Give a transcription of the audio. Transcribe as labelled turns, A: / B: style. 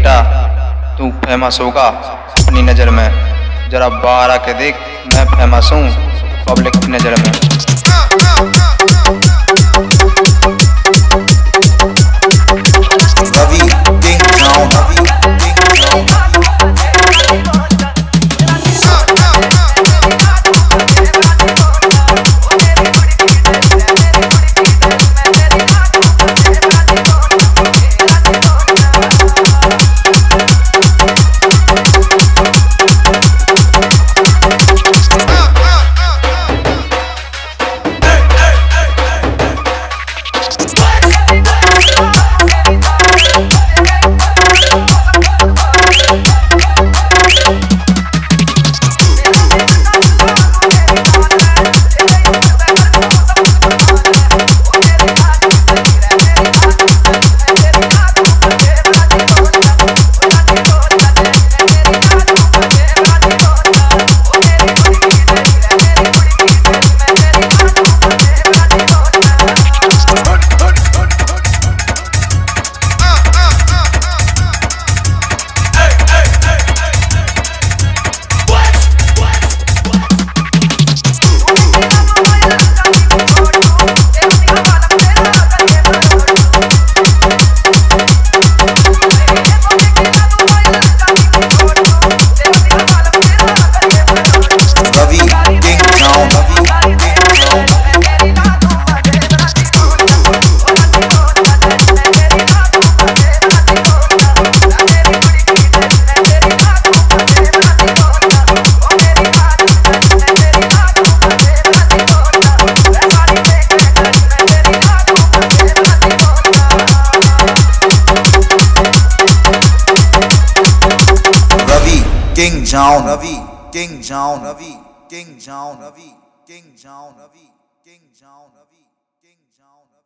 A: बेटा तू फेमस होगा अपनी नज़र में, जरा बाहर आके देख मैं फेमस हूँ पब्लिक की नज़र में।
B: Ravi king John, King John, Ravi, King John, Ravi, King John, Ravi, King John, Ravi, King John, Ravi, King John, Ravi.